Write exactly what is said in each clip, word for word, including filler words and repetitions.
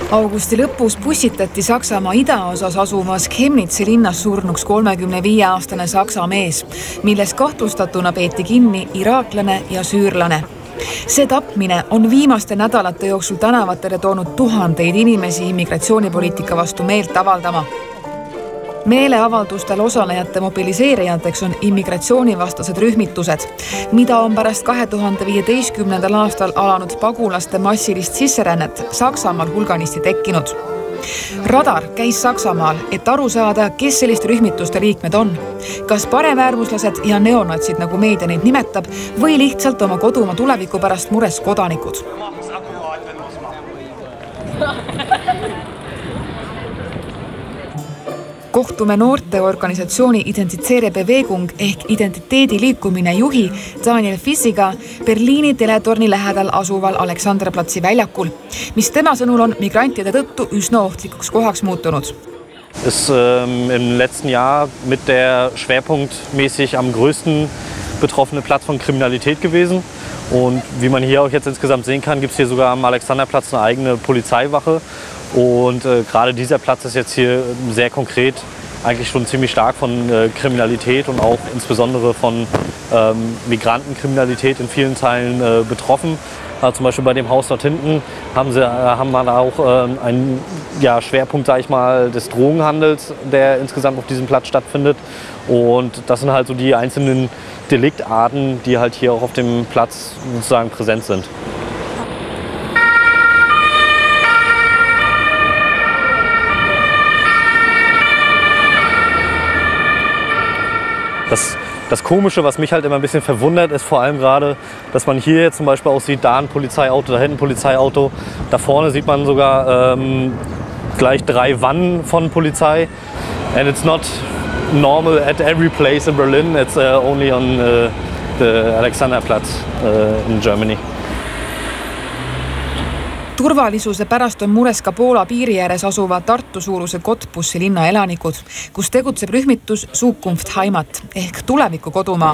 Augusti lõpus pussitati Saksamaa idaosas asuvas Chemnitzi linnas surnuks kolmekümne viie aastane saksa mees, milles kahtlustatuna peeti kinni iraaklane ja süürlane. See tapmine on viimaste nädalate jooksul tänavatele toonud tuhandeid inimesi immigratsioonipoliitika vastu meelt avaldama. Meeleavaldustel osalejate mobiliseerijateks on immigratsioonivastased rühmitused, mida on pärast kahe tuhande viieteistkümnendal aastal alanud pagulaste massilist sisserännet Saksamaal hulganisti tekkinud. Radar käis Saksamaal, et aru saada, kes selliste rühmituste liikmed on. Kas paremäärmuslased ja neonatsid, nagu meedia neid nimetab, või lihtsalt oma kodumaa tuleviku pärast mures kodanikud. Kohtume noorteorganisatsiooni Identitäre Bewegung ehk identiteediliikumine juhi Daniel Fissiga Berliini teletorni lähedal asuval Alexanderplatzi väljakul, mis tema sõnul on migrantide tõttu üsna ohtlikuks kohaks muutunud. Ist ähm, im letzten Jahr mit der schwerpunktmäßig am größten betroffene Platz von Kriminalität gewesen. Und wie man hier auch jetzt insgesamt sehen kann, gibt es hier sogar am Alexanderplatz eine eigene Polizeiwache. Und äh, gerade dieser Platz ist jetzt hier sehr konkret eigentlich schon ziemlich stark von äh, Kriminalität und auch insbesondere von ähm, Migrantenkriminalität in vielen Teilen äh, betroffen. Äh, zum Beispiel bei dem Haus dort hinten haben sie äh, haben wir auch äh, einen ja, Schwerpunkt, sag ich mal, des Drogenhandels, der insgesamt auf diesem Platz stattfindet. Und das sind halt so die einzelnen Deliktarten, die halt hier auch auf dem Platz sozusagen präsent sind. Das, das Komische, was mich halt immer ein bisschen verwundert, ist vor allem gerade, dass man hier jetzt zum Beispiel auch sieht, da ein Polizeiauto, da hinten ein Polizeiauto. Da vorne sieht man sogar ähm, gleich drei Wannen von Polizei. And it's not normal at every place in Berlin, it's uh, only on uh, the Alexanderplatz uh, in Germany. Turvalisuse pärast on mures ka Poola piiri ääres asuva Tartu suuruse Cottbussi linna elanikud, kus tegutseb rühmitus Zukunft Heimat ehk tuleviku kodumaa.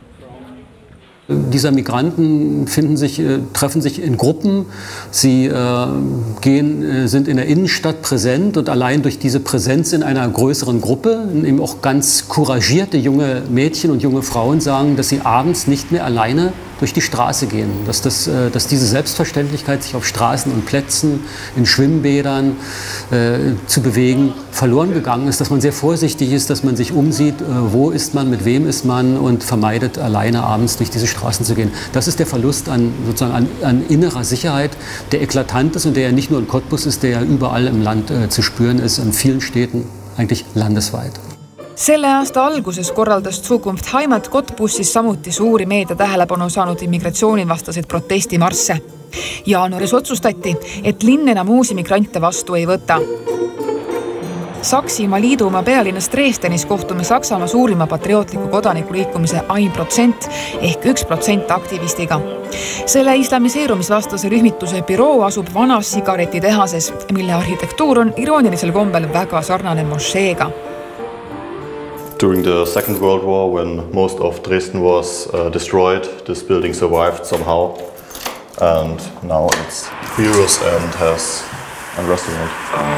Diese Migranten finden sich, äh, treffen sich in Gruppen, sie äh, gehen, äh, sind in der Innenstadt präsent und allein durch diese Präsenz in einer größeren Gruppe, eben auch ganz couragierte junge Mädchen und junge Frauen sagen, dass sie abends nicht mehr alleine durch die Straße gehen, dass, das, äh, dass diese Selbstverständlichkeit, sich auf Straßen und Plätzen, in Schwimmbädern äh, zu bewegen, verloren gegangen ist, dass man sehr vorsichtig ist, dass man sich umsieht, äh, wo ist man, mit wem ist man und vermeidet, alleine abends durch diese Straßen zu gehen. Das ist der Verlust an, sozusagen an, an innerer Sicherheit, der eklatant ist und der ja nicht nur in Cottbus ist, der ja überall im Land äh, zu spüren ist, in vielen Städten, eigentlich landesweit. Selle aasta alguses korraldas Zukunft Heimat Cottbussis samuti suuri meedia tähelepanu saanud immigratsioonivastaseid protestimarsse. Jaanuaris otsustati, et linn enam uusi migrante vastu ei võta. Saksimaa liidumaa pealinnas Dresdenis kohtume Saksamaa suurima patriootliku kodaniku liikumise Ein Protsent ehk üks protsent aktivistiga. Selle islamiseerumisvastase rühmituse büroo asub vanas sigaretitehases, mille arhitektuur on iroonilisel kombel väga sarnane mošeega. During the Second World War, when most of Dresden was uh, destroyed, this building survived somehow. And now it's heroes and has a restaurant.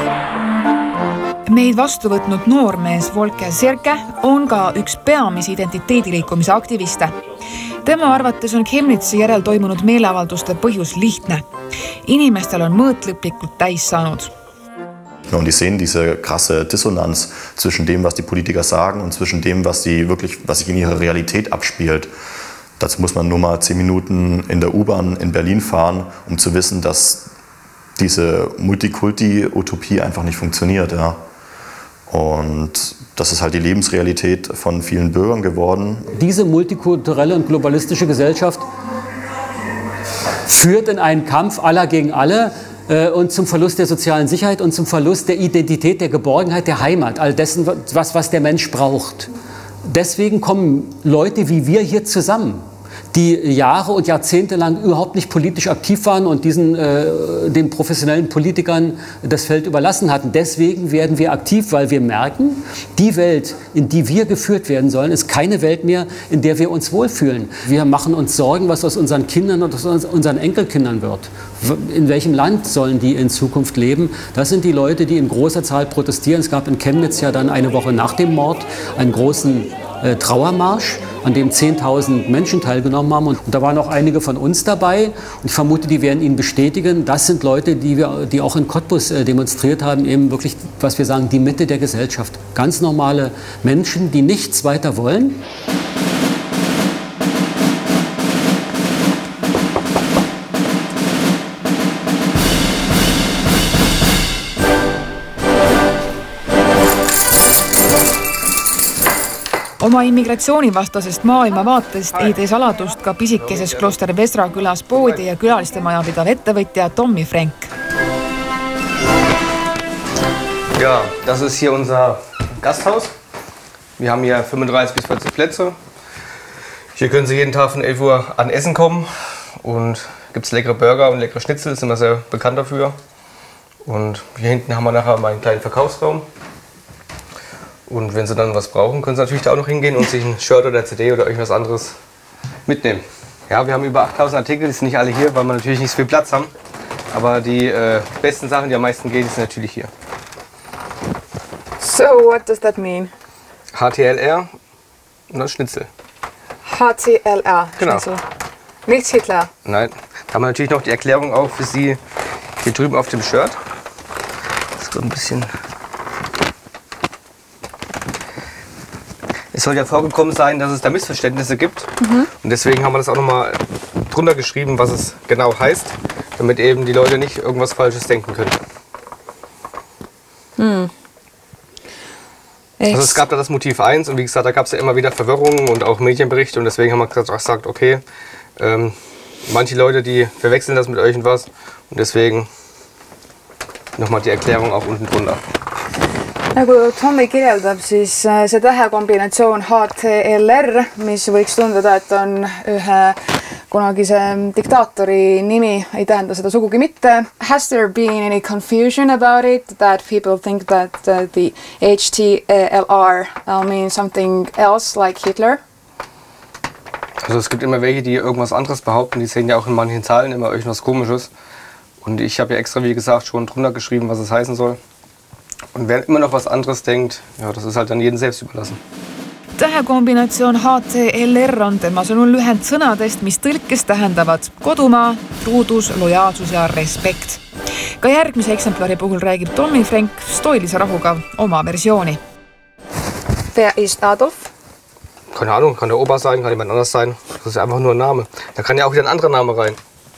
Meid vastu võtnud noormees Volker Serke on ka üks peamisi identiteediliikumise aktiviste. Tema arvates on Chemnitzi järel toimunud meeleavalduste põhjus lihtne. Inimestel on mõõt lõplikult täis saanud. Und die sehen diese krasse Dissonanz zwischen dem, was die Politiker sagen und zwischen dem, was, sie wirklich, was sich in ihrer Realität abspielt. Dazu muss man nur mal zehn Minuten in der U-Bahn in Berlin fahren, um zu wissen, dass diese Multikulti-Utopie einfach nicht funktioniert. Ja. Und das ist halt die Lebensrealität von vielen Bürgern geworden. Diese multikulturelle und globalistische Gesellschaft führt in einen Kampf aller gegen alle und zum Verlust der sozialen Sicherheit und zum Verlust der Identität, der Geborgenheit, der Heimat, all dessen, was, was der Mensch braucht. Deswegen kommen Leute wie wir hier zusammen. die Jahre und Jahrzehnte lang überhaupt nicht politisch aktiv waren und diesen, äh, den professionellen Politikern das Feld überlassen hatten. Deswegen werden wir aktiv, weil wir merken, die Welt, in die wir geführt werden sollen, ist keine Welt mehr, in der wir uns wohlfühlen. Wir machen uns Sorgen, was aus unseren Kindern und aus unseren Enkelkindern wird. In welchem Land sollen die in Zukunft leben? Das sind die Leute, die in großer Zahl protestieren. Es gab in Chemnitz ja dann eine Woche nach dem Mord einen großen äh, Trauermarsch, an dem zehntausend Menschen teilgenommen haben. Und da waren auch einige von uns dabei. Und ich vermute, die werden Ihnen bestätigen, das sind Leute, die, wir, die auch in Cottbus äh, demonstriert haben, eben wirklich, was wir sagen, die Mitte der Gesellschaft. Ganz normale Menschen, die nichts weiter wollen. Oma immigratsioonivastasest maailmavaatest ei tee saladust ka pisikeses Kloster Vesra külas poodi ja külaliste maja pidav ettevõtja Tommy Frenk. Ja, das ist hier unser Gasthaus. Wir haben hier fünfunddreißig bis vierzig Plätze. Hier können Sie jeden Tag von elf Uhr an Essen kommen. Und gibt es leckere Burger und leckere Schnitzel, sind wir sehr bekannt dafür. Und hier hinten haben wir nachher mal einen kleinen Verkaufsraum. Und wenn Sie dann was brauchen, können Sie natürlich da auch noch hingehen und sich ein Shirt oder C D oder irgendwas anderes mitnehmen. Ja, wir haben über achttausend Artikel, die sind nicht alle hier, weil wir natürlich nicht so viel Platz haben. Aber die äh, besten Sachen, die am meisten gehen, sind natürlich hier. So, what does that mean? H T L R und das Schnitzel. H T L R, genau. Schnitzel. Nicht Hitler. Nein, da haben wir natürlich noch die Erklärung auch für Sie hier drüben auf dem Shirt. Das ist so ein bisschen... Es soll ja vorgekommen sein, dass es da Missverständnisse gibt. Mhm. Und deswegen haben wir das auch nochmal drunter geschrieben, was es genau heißt, damit eben die Leute nicht irgendwas Falsches denken können. Hm. Also es gab da das Motiv eins und wie gesagt, da gab es ja immer wieder Verwirrungen und auch Medienberichte und deswegen haben wir gesagt, okay, ähm, manche Leute, die verwechseln das mit irgendwas und deswegen nochmal die Erklärung auch unten drunter. Nagu Tommy kirjeldab, siis see tähekombinatsioon H T L R, mis võiks tunduda, et on ühe kunagise diktaatori nimi, ei tähenda seda sugugi mitte. Has there been any confusion about it, that people think that uh, the H T L R uh, means something else like Hitler? Also es gibt immer welche, die irgendwas anderes behaupten, die sehen ja auch in manchen Zahlen immer irgendwas Komisches. Und ich habe ja extra, wie gesagt, schon drunter geschrieben, was es heißen soll. Und wer immer noch was anderes denkt, ja, das ist halt dann jedem selbst überlassen. Tähekombinatsioon H T L R on tema sõnul lühend sõnadest, mis tõlkes tähendavad kodumaa, truudus, lojaalsus ja respekt. Ka järgmise eksemplari puhul räägib Tommy Frenk stoilise rahuga oma versiooni. Wer ist Adolf? Keine Ahnung, kann der Opa sein, kann jemand anders sein. Das ist einfach nur ein Name. Da kann ja auch wieder ein anderer Name rein.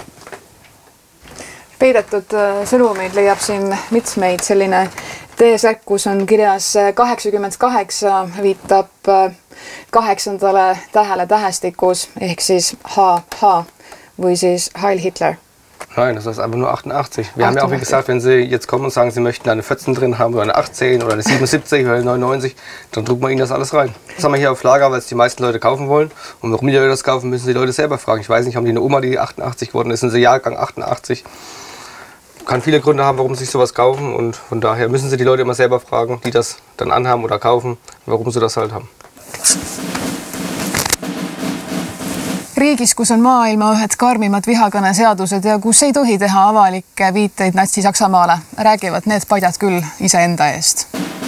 Peidetud sõnumeid leiab siin mitmeid. Selline T-särk, kus on kirjas kaheksakümmend kaheksa, viitab kaheksandale tähele tähestikus, ehk siis H H või siis Heil Hitler. Nein, das ist einfach nur achtundachtzig. Wir haben ja auch, wie gesagt, wenn Sie jetzt kommen und sagen, Sie möchten eine vierzehn drin haben oder eine achtzehn oder eine siebenundsiebzig oder eine neunundneunzig, dann drucken wir Ihnen das alles rein. Das haben wir hier auf Lager, weil es die meisten Leute kaufen wollen. Und warum die Leute das kaufen, müssen die Leute selber fragen. Ich weiß nicht, haben die eine Oma, die achtundachtzig geworden ist, sind sie Jahrgang achtundachtzig. Kann viele Gründe haben, warum sie sich sowas kaufen und von daher müssen Sie die Leute immer selber fragen, die das dann anhaben oder kaufen, warum sie das halt haben. Riigis, kus on maailma ühed karmimad vihakõneseadused ja kus ei tohi teha avalikke viiteid natsi-Saksamaale, räägivad need padjad küll iseenda eest.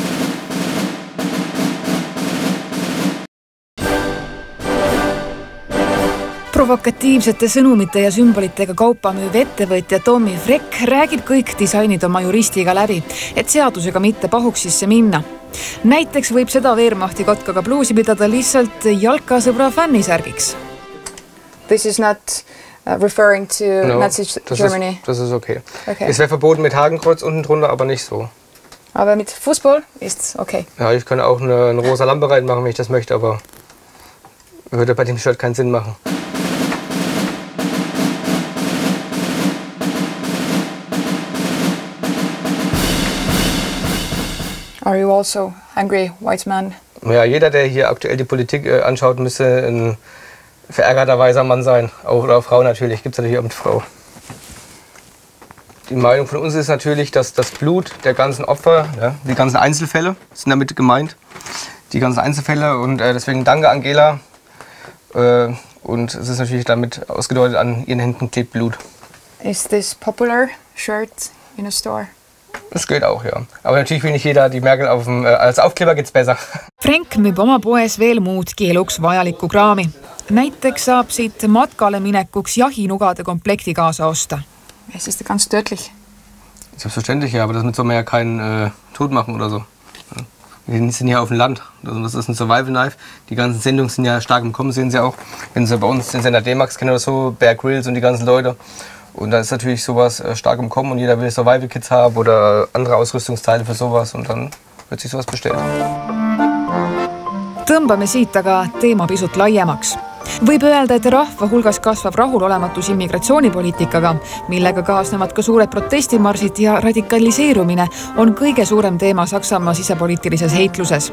Provokatiivsete sõnumite ja sümbolitega kaupa müüv ettevõtja Tommy Frenk räägib kõik disainid oma juristiga läbi, et seadusega mitte pahuksisse minna. Näiteks võib seda Wehrmachti kotkaga bluusi pidada lihtsalt jalkasõbra fännisärgiks. This is not uh, referring to no, Nazi das Germany. Ist, das ist okay. okay. Es wäre verboten mit Hakenkreuz unten drunter, aber nicht so. Aber mit Fußball ist okay. Ja, ich kann auch eine, eine rosa Lampe reinmachen, wenn ich das möchte, aber würde bei dem Shirt keinen Sinn machen. Are you also angry, white man? Ja, jeder, der hier aktuell die Politik äh, anschaut, müsste ein verärgerter weißer Mann sein. Auch, oder Frau natürlich, gibt es natürlich auch mit Frau. Die Meinung von uns ist natürlich, dass das Blut der ganzen Opfer, ja, die ganzen Einzelfälle sind damit gemeint, die ganzen Einzelfälle und äh, deswegen danke Angela äh, und es ist natürlich damit ausgedeutet, an ihren Händen klebt Blut. Is this popular shirt in a store? Das geht auch, ja. Aber natürlich will nicht jeder die Merkel auf dem, äh, als Aufkleber geht's besser. Frank müüb oma poes veel muudki eluks vajalikku kraami. Näiteks saab siit matkale minekuks jahinugade komplekti kaasa osta. Es ist ganz tödlich. Selbstverständlich, ja, aber damit soll man ja keinen äh, Tod machen oder so. Wir sind hier auf dem Land. Also das ist ein Survival Knife. Die ganzen Sendungen sind ja stark im Kommen, sehen Sie auch. Wenn Sie bei uns den Sender D-Max kennen oder so, Bear Grylls und die ganzen Leute. Und da ist natürlich sowas äh, stark im Kommen und jeder will Survival Kits haben oder andere Ausrüstungsteile für sowas und dann wird sich sowas bestellt. Tõmbame siit aga teema pisut laiemaks. Võib öelda, et rahva hulgas kasvab rahulolematus immigratsioonipoliitikaga, millega kaasnevad ka suured protestimarsid ja radikaliseerumine on kõige suurem teema Saksamaa sisepoliitilises heitluses.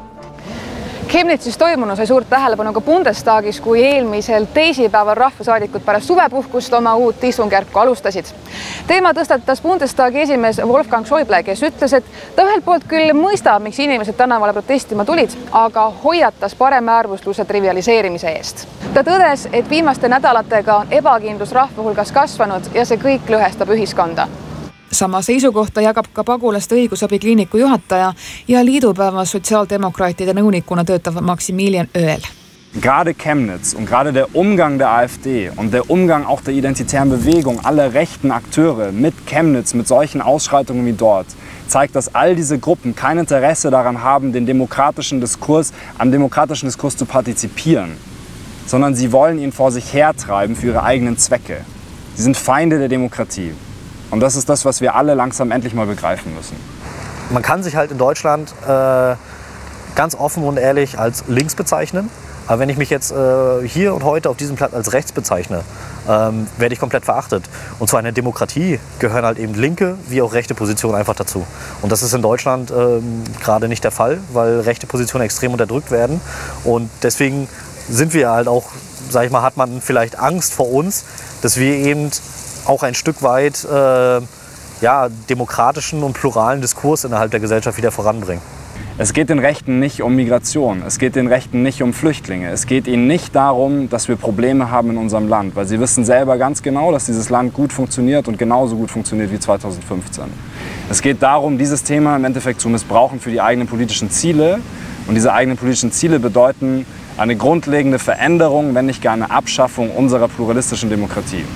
Chemnitzis toimunu sai suurt tähelepanu ka Bundestagis, kui eelmisel teisipäeval rahvasaadikud pärast suvepuhkust oma uut istungjärku alustasid. Teema tõstatas Bundestagi esimees Wolfgang Schäuble, kes ütles, et ta ühelt poolt küll mõistab, miks inimesed tänavale protestima tulid, aga hoiatas paremäärmusluse trivialiseerimise eest. Ta tõdes, et viimaste nädalatega on ebakindlus rahva hulgas kasvanud ja see kõik lõhestab ühiskonda. Sama seisukohta jagab ka pagulaste õigusabikliiniku juhataja ja liidupäeva sotsiaaldemokraatide nõunikuna töötav Maximilian Öel. Gerade Chemnitz und gerade der Umgang der AfD und der Umgang auch der identitären Bewegung, aller rechten Akteure mit Chemnitz, mit solchen Ausschreitungen wie dort, zeigt, dass all diese Gruppen kein Interesse daran haben, den demokratischen Diskurs, am demokratischen Diskurs zu partizipieren, sondern sie wollen ihn vor sich hertreiben für ihre eigenen Zwecke. Sie sind Feinde der Demokratie. Und das ist das, was wir alle langsam endlich mal begreifen müssen. Man kann sich halt in Deutschland äh, ganz offen und ehrlich als links bezeichnen. Aber wenn ich mich jetzt äh, hier und heute auf diesem Platz als rechts bezeichne, ähm, werde ich komplett verachtet. Und zu einer Demokratie gehören halt eben linke wie auch rechte Positionen einfach dazu. Und das ist in Deutschland ähm, gerade nicht der Fall, weil rechte Positionen extrem unterdrückt werden. Und deswegen sind wir halt auch, sag ich mal, hat man vielleicht Angst vor uns, dass wir eben auch ein Stück weit äh, ja, demokratischen und pluralen Diskurs innerhalb der Gesellschaft wieder voranbringen. Es geht den Rechten nicht um Migration, es geht den Rechten nicht um Flüchtlinge. Es geht ihnen nicht darum, dass wir Probleme haben in unserem Land, weil sie wissen selber ganz genau, dass dieses Land gut funktioniert und genauso gut funktioniert wie zweitausendfünfzehn. Es geht darum, dieses Thema im Endeffekt zu missbrauchen für die eigenen politischen Ziele. Und diese eigenen politischen Ziele bedeuten eine grundlegende Veränderung, wenn nicht gar eine Abschaffung unserer pluralistischen Demokratie.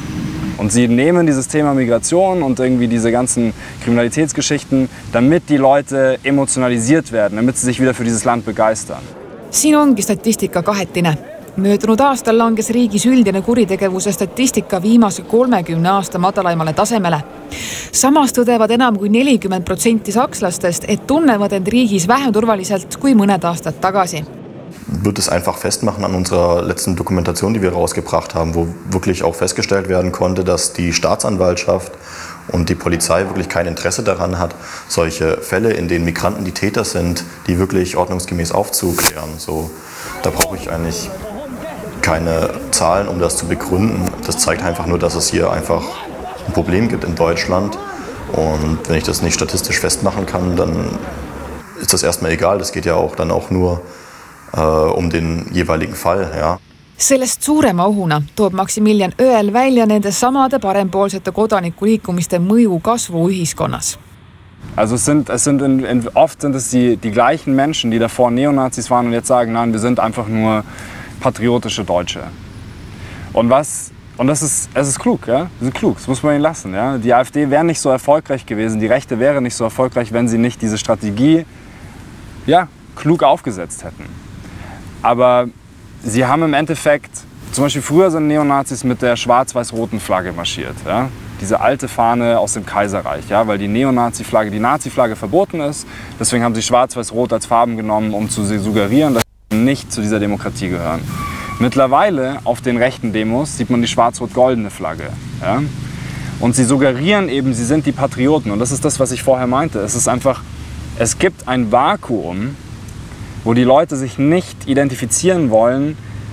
Und sie nehmen dieses Thema Migration und irgendwie diese ganzen Kriminalitätsgeschichten, damit die Leute emotionalisiert werden, damit sie sich wieder für dieses Land begeistern. Siin ongi statistika kahetine. Möödunud aastal langes riigis üldine kuritegevuse statistika viimase kolmekümne aasta madalaimale tasemele. Samas tõdevad enam kui nelikümmend protsenti sakslastest, et tunnevad end riigis vähem turvaliselt kui mõned aastad tagasi. Wird es einfach festmachen an unserer letzten Dokumentation, die wir rausgebracht haben, wo wirklich auch festgestellt werden konnte, dass die Staatsanwaltschaft und die Polizei wirklich kein Interesse daran hat, solche Fälle, in denen Migranten die Täter sind, die wirklich ordnungsgemäß aufzuklären. So, da brauche ich eigentlich keine Zahlen, um das zu begründen. Das zeigt einfach nur, dass es hier einfach ein Problem gibt in Deutschland. Und wenn ich das nicht statistisch festmachen kann, dann ist das erstmal egal. Das geht ja auch dann auch nur um den jeweiligen Fall, ja. Sellest suurema ohuna toob Maximilian Öel välja nende samade parempoolsete kodanikuliikumiste mõju kasvu ühiskonnas. Also es sind, es sind in, in, oft sind es die, die gleichen Menschen, die davor Neonazis waren und jetzt sagen, nein, wir sind einfach nur patriotische Deutsche. Und was und das ist, es ist klug, ja? Wir sind klug, das muss man ihnen lassen, ja? Die AfD wäre nicht so erfolgreich gewesen, die Rechte wäre nicht so erfolgreich, wenn sie nicht diese Strategie, ja, klug aufgesetzt hätten. Aber sie haben im Endeffekt, zum Beispiel früher sind Neonazis mit der schwarz-weiß-roten Flagge marschiert. Ja? Diese alte Fahne aus dem Kaiserreich, ja? Weil die Neonazi-Flagge, die Nazi-Flagge verboten ist. Deswegen haben sie schwarz-weiß-rot als Farben genommen, um zu suggerieren, dass sie nicht zu dieser Demokratie gehören. Mittlerweile auf den rechten Demos sieht man die schwarz-rot-goldene Flagge. Ja? Und sie suggerieren eben, sie sind die Patrioten. Und das ist das, was ich vorher meinte. Es ist einfach, es gibt ein Vakuum, wo die Leute sich nicht identifizieren wollen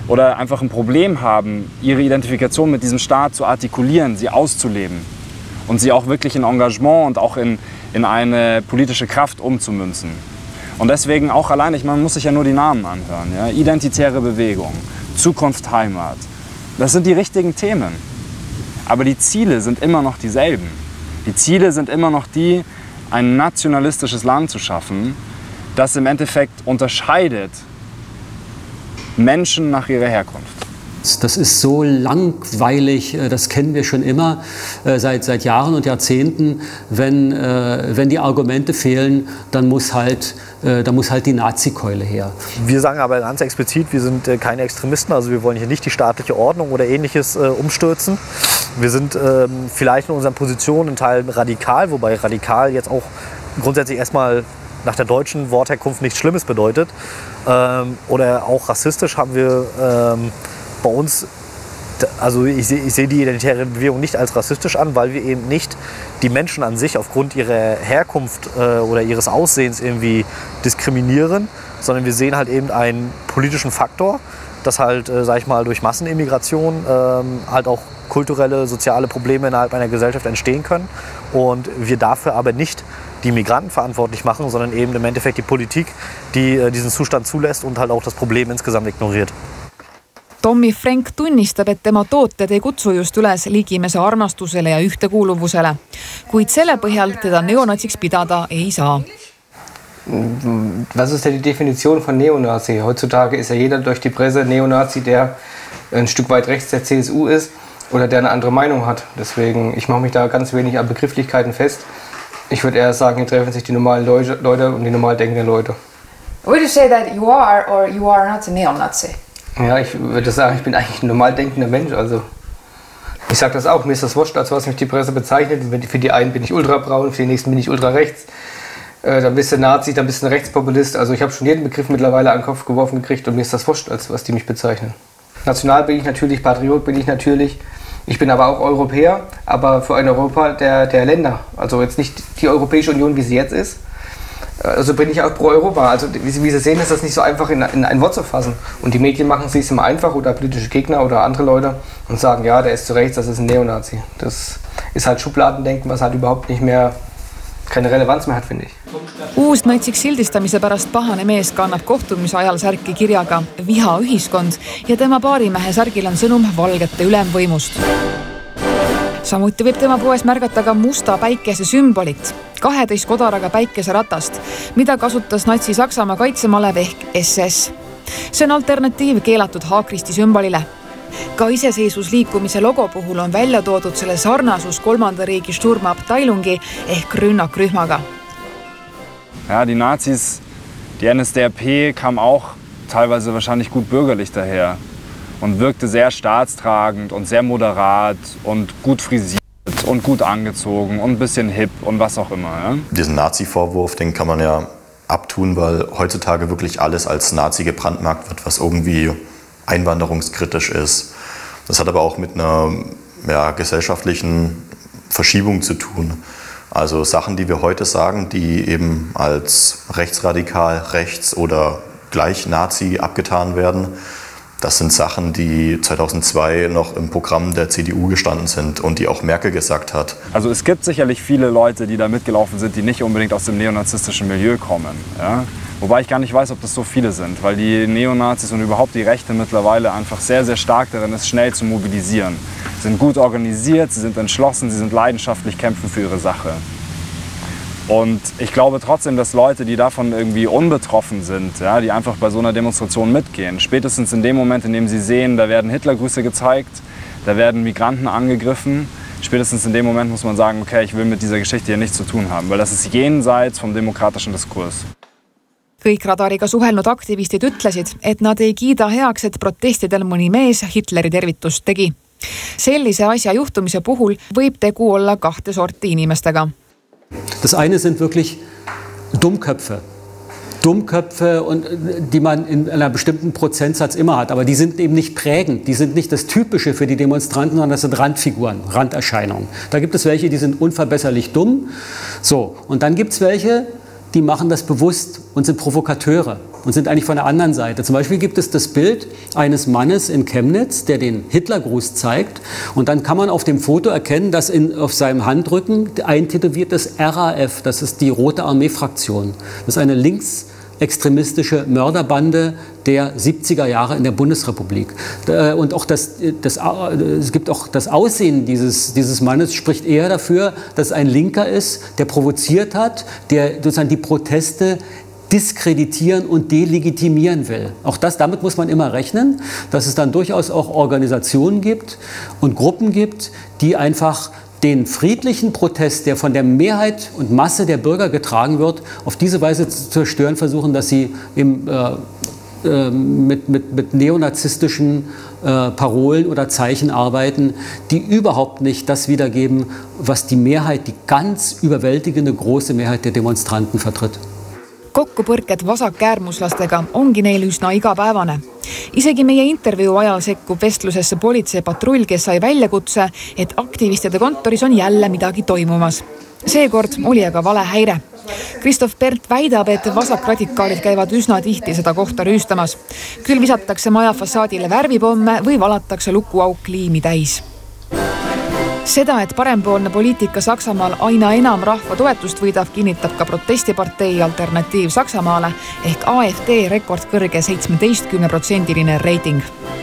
oder einfach ein Problem haben, ihre Identifikation mit diesem Staat zu artikulieren, sie auszuleben und sie auch wirklich in Engagement und auch in, in eine politische Kraft umzumünzen. Und deswegen auch alleine, ich meine, man muss sich ja nur die Namen anhören. Ja? Identitäre Bewegung, Zukunft, Heimat. Das sind die richtigen Themen. Aber die Ziele sind immer noch dieselben. Die Ziele sind immer noch die, ein nationalistisches Land zu schaffen, das im Endeffekt unterscheidet Menschen nach ihrer Herkunft. Das ist so langweilig, das kennen wir schon immer, seit, seit Jahren und Jahrzehnten. Wenn, wenn die Argumente fehlen, dann muss halt, dann muss halt die Nazi-Keule her. Wir sagen aber ganz explizit, wir sind keine Extremisten, also wir wollen hier nicht die staatliche Ordnung oder Ähnliches umstürzen. Wir sind vielleicht in unseren Positionen in Teilen radikal, wobei radikal jetzt auch grundsätzlich erstmal nach der deutschen Wortherkunft nichts Schlimmes bedeutet. Oder auch rassistisch haben wir bei uns, also ich sehe ich sehe die identitäre Bewegung nicht als rassistisch an, weil wir eben nicht die Menschen an sich aufgrund ihrer Herkunft äh, oder ihres Aussehens irgendwie diskriminieren, sondern wir sehen halt eben einen politischen Faktor, dass halt, äh, sag ich mal, durch Massenimmigration ähm, halt auch kulturelle, soziale Probleme innerhalb einer Gesellschaft entstehen können und wir dafür aber nicht die Migranten verantwortlich machen, sondern eben im Endeffekt die Politik, die äh, diesen Zustand zulässt und halt auch das Problem insgesamt ignoriert. Tommy Frank tunnistab, et tema tooted ei kutsu just üles ligimese armastusele ja ühtekuuluvusele, kuid selle põhjal teda neonatsiks pidada ei saa. Was ist denn die Definition von Neonazi? Heutzutage ist ja jeder durch die Presse Neonazi, der ein Stück weit rechts der C S U ist oder der eine andere Meinung hat. Deswegen, ich mache mich da ganz wenig an Begrifflichkeiten fest. Ich würde eher sagen, hier treffen sich die normalen Leute, Leute und die normal denkenden Leute. Would you say that you are or you are not a Neonazi? Ja, ich würde sagen, ich bin eigentlich ein normal denkender Mensch. Also ich sage das auch, mir ist das wurscht, als was mich die Presse bezeichnet. Für die einen bin ich ultrabraun, für die nächsten bin ich ultrarechts. Äh, dann bist du Nazi, dann bist du ein Rechtspopulist. Also ich habe schon jeden Begriff mittlerweile an den Kopf geworfen gekriegt und mir ist das wurscht, als was die mich bezeichnen. National bin ich natürlich, Patriot bin ich natürlich. Ich bin aber auch Europäer, aber für ein Europa der, der Länder. Also jetzt nicht die Europäische Union, wie sie jetzt ist. Also bin ich auch pro Europa. Also wie Sie, wie Sie sehen, ist das nicht so einfach in, in ein Wort zu fassen. Und die Medien machen es sich immer einfach oder politische Gegner oder andere Leute und sagen, ja, der ist zu rechts, das ist ein Neonazi. Das ist halt Schubladendenken, was halt überhaupt nicht mehr, keine Relevanz mehr hat, finde ich. Uusnatsiks sildistamise pärast pahane mees kannab kohtumise ajal särki kirjaga Viha ühiskond ja tema baarimehe särgil on sõnum valgete ülemvõimust. Samuti võib tema poes märgata ka musta päikese sümbolit, kaheteist kodaraga päikeseratast, mida kasutas Natsi-Saksamaa kaitsemalev ehk S S. See on alternatiiv keelatud haakristi sümbolile. Ka iseseisvusliikumise logo puhul on välja toodud selle sarnasus kolmanda riigi Sturmabteilungi ehk rünnakrühmaga. Ja, die Nazis, die N S D A P kam auch teilweise wahrscheinlich gut bürgerlich daher und wirkte sehr staatstragend und sehr moderat und gut frisiert und gut angezogen und ein bisschen hip und was auch immer. Ja? Diesen Nazi-Vorwurf, den kann man ja abtun, weil heutzutage wirklich alles als Nazi gebrandmarkt wird, was irgendwie einwanderungskritisch ist. Das hat aber auch mit einer ja, gesellschaftlichen Verschiebung zu tun. Also Sachen, die wir heute sagen, die eben als rechtsradikal, rechts oder gleich Nazi abgetan werden, das sind Sachen, die zweitausendzwei noch im Programm der C D U gestanden sind und die auch Merkel gesagt hat. Also es gibt sicherlich viele Leute, die da mitgelaufen sind, die nicht unbedingt aus dem neonazistischen Milieu kommen. Ja? Wobei ich gar nicht weiß, ob das so viele sind, weil die Neonazis und überhaupt die Rechte mittlerweile einfach sehr, sehr stark darin ist, schnell zu mobilisieren. Sie sind gut organisiert, sie sind entschlossen, sie sind leidenschaftlich, kämpfen für ihre Sache. Und ich glaube trotzdem, dass Leute, die davon irgendwie unbetroffen sind, ja, die einfach bei so einer Demonstration mitgehen, spätestens in dem Moment, in dem sie sehen, da werden Hitlergrüße gezeigt, da werden Migranten angegriffen, spätestens in dem Moment muss man sagen, okay, ich will mit dieser Geschichte hier nichts zu tun haben, weil das ist jenseits vom demokratischen Diskurs. Kõik Radariga suhelnud aktivistid ütlesid, et nad ei kiida heaks, et protestidel mõni mees Hitleri tervitust tegi. Sellise asja juhtumise puhul võib tegu olla kahte sorti inimestega. Das eine sind wirklich Dummköpfe. Dummköpfe, und, die man in einer bestimmten Prozentsatz immer hat. Aber die sind eben nicht prägend. Die sind nicht das Typische für die Demonstranten, sondern das sind Randfiguren, Randerscheinungen. Da gibt es welche, die sind unverbesserlich dumm. So, und dann gibt es welche, die machen das bewusst und sind Provokateure und sind eigentlich von der anderen Seite. Zum Beispiel gibt es das Bild eines Mannes in Chemnitz, der den Hitlergruß zeigt. Und dann kann man auf dem Foto erkennen, dass in, auf seinem Handrücken eintätowiert ist R A F, das ist die Rote Armee-Fraktion. Das ist eine linksextremistische Mörderbande der siebziger Jahre in der Bundesrepublik. Und auch das, das, es gibt auch das Aussehen dieses, dieses Mannes spricht eher dafür, dass es ein Linker ist, der provoziert hat, der sozusagen die Proteste diskreditieren und delegitimieren will. Auch das, damit muss man immer rechnen, dass es dann durchaus auch Organisationen gibt und Gruppen gibt, die einfach den friedlichen Protest, der von der Mehrheit und Masse der Bürger getragen wird, auf diese Weise zu zerstören versuchen, dass sie eben, äh, äh, mit, mit, mit neonazistischen äh, Parolen oder Zeichen arbeiten, die überhaupt nicht das wiedergeben, was die Mehrheit, die ganz überwältigende große Mehrheit der Demonstranten vertritt. Kokkupõrked vasakäärmuslastega ongi neil üsna igapäevane. Isegi meie intervjuu ajal sekkub vestlusesse politseipatrull, kes sai väljakutse, et aktivistide kontoris on jälle midagi toimumas. Seekord oli aga vale häire. Kristof Bert väidab, et vasakradikaalid käivad üsna tihti seda kohta rüüstamas. Küll visatakse maja fassaadile värvipomme või valatakse lukuauk liimi täis. Seda, et parempoolne poliitika Saksamaal aina enam rahva toetust võidab, kinnitab ka protestipartei Alternatiiv Saksamaale ehk A F D rekordkõrge seitsmeteistkümne protsendiline Rating.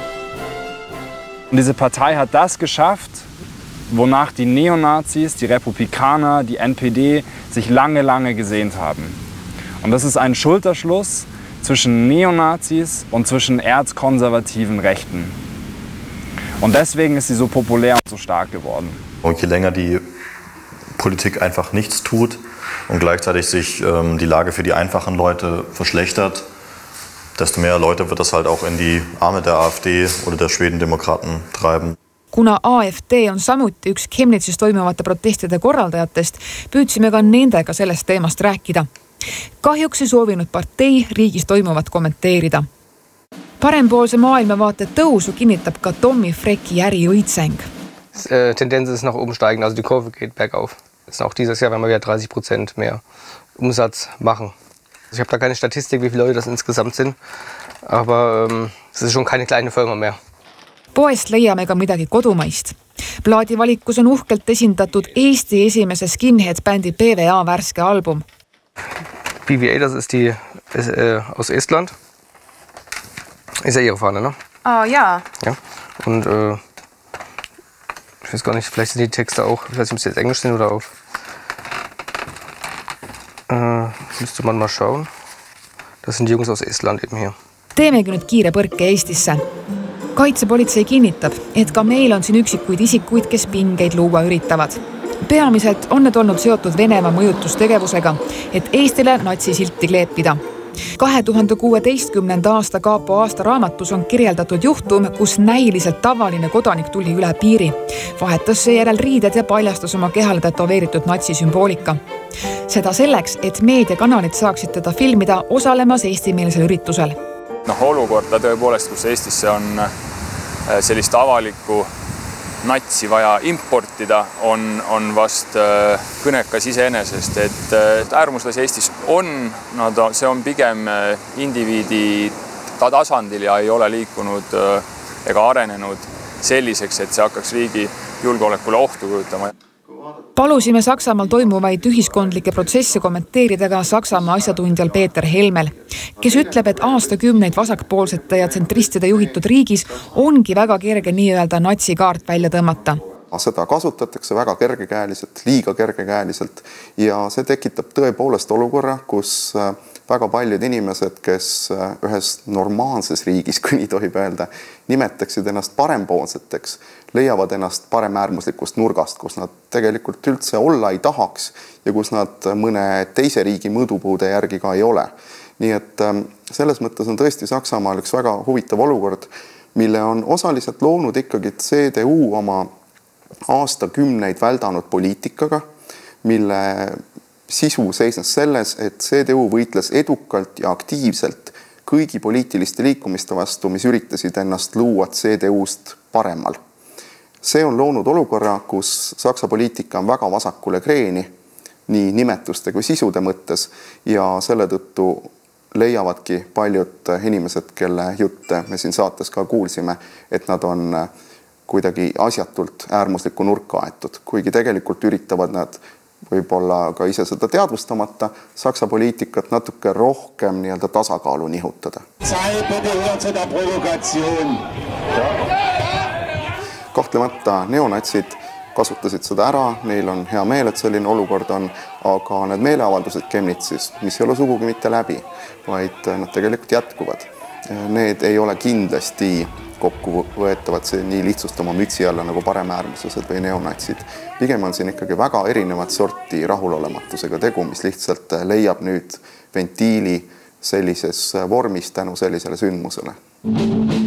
Diese Partei hat das geschafft, wonach die Neonazis, die Republikaner, die N P D sich lange, lange gesehnt haben. Und das ist ein Schulterschluss zwischen Neonazis und zwischen erzkonservativen Rechten. Und deswegen ist sie so populär und so stark geworden. Und je länger die Politik einfach nichts tut und gleichzeitig sich ähm, die Lage für die einfachen Leute verschlechtert, desto mehr Leute wird das halt auch in die Arme der A F D oder der Schwedendemokraten treiben. Kuna A F D on samuti üks Chemnitzis toimuvate protestide korraldajatest, püüdsime ka nendega sellest teemast rääkida. Kahjuks ei soovinud partei riigis toimuvat kommenteerida. Parempoolse maailmavaate tõusu kinnitab ka Tommy Frecki Äri Õitseng. Äh, Tendenz ist nach oben steigen, also die Kurve geht bergauf. Ist auch dieses Jahr, wenn wir wieder dreißig Prozent mehr Umsatz machen. Also ich habe da keine Statistik, wie viele Leute das insgesamt sind, aber ähm, es ist schon keine kleine Firma mehr. Poest leiame ka midagi kodumaist. Plaadivalikus on uhkelt esindatud Eesti esimese skinhead-bändi P V A värske album. P V A, das ist die ist, äh, aus Estland. Ist ja ihre Fahne, ne? Oh, ja. Ja. Und äh, ich weiß gar nicht, vielleicht sind die Texte auch, ich weiß nicht, ob sie jetzt Englisch sind oder auf. Äh, müsste man mal schauen. Das sind die Jungs aus Estland eben hier. Teemegi nüüd kiire põrke Eestisse. Kaitsepolitsei kinnitab, et ka meil on siin üksikuid isikuid, kes pingeid luua üritavad. Peamiselt on need olnud seotud Venemaa mõjutustegevusega, et Eestile natsisilti kleepida. kahe tuhande kuueteistkümnenda aasta Kaapo aasta raamatus on kirjeldatud juhtum, kus näiliselt tavaline kodanik tuli üle piiri. Vahetas seejärel riided ja paljastas oma kehale tätoveeritud natsisümboolika. Seda selleks, et meediakanalid saaksid teda filmida osalemas eestimeelsel üritusel. noh, olukorda tõepoolest, kus Eestisse on sellist avalikku natsi vaja importida, on, on vast kõnekas iseenesest, et äärmuslasi Eestis on, no see on pigem indiviidi tasandil ja ei ole liikunud ega arenenud selliseks, et see hakkaks riigi julgeolekule ohtu kujutama. Palusime Saksamaal toimuvaid ühiskondlikke protsesse kommenteerida ka Saksamaa asjatundjal Peeter Helmel, kes ütleb, et aastakümneid vasakpoolsete ja tsentristide juhitud riigis ongi väga kerge nii-öelda natsikaart välja tõmmata. Seda kasutatakse väga kergekäeliselt, liiga kergekäeliselt ja see tekitab tõepoolest olukorra, kus väga paljud inimesed, kes ühes normaalses riigis, kui nii tohib öelda, nimetaksid ennast parempoolseteks, leiavad ennast paremäärmuslikust nurgast, kus nad tegelikult üldse olla ei tahaks ja kus nad mõne teise riigi mõõdupuude järgi ka ei ole. Nii et selles mõttes on tõesti Saksamaal üks väga huvitav olukord, mille on osaliselt loonud ikkagi C D U oma aastakümneid väldanud poliitikaga, mille sisu seisnes selles, et C D U võitles edukalt ja aktiivselt kõigi poliitiliste liikumiste vastu, mis üritasid ennast luua C D U-st paremal. See on loonud olukorra, kus Saksa poliitika on väga vasakule kreeni. nii nimetuste kui sisude mõttes ja selle tõttu leiavadki paljud inimesed, kelle jutte me siin saates ka kuulsime, et nad on kuidagi asjatult äärmuslikku nurka aetud, kuigi tegelikult üritavad nad võib-olla ka ise seda teadvustamata Saksa poliitikat natuke rohkem nii-öelda tasakaalu nihutada. Kahtlemata neonatsid kasutasid seda ära, neil on hea meel, et selline olukord on, aga need meeleavaldused Chemnitzis, mis ei ole sugugi mitte läbi, vaid nad tegelikult jätkuvad. Need ei ole kindlasti kokku võetavad see nii lihtsustama mütsi alla nagu paremäärmuslased või neonatsid. Pigem on siin ikkagi väga erinevat sorti rahulolematusega tegu, mis lihtsalt leiab nüüd ventiili sellises vormis tänu sellisele sündmusele.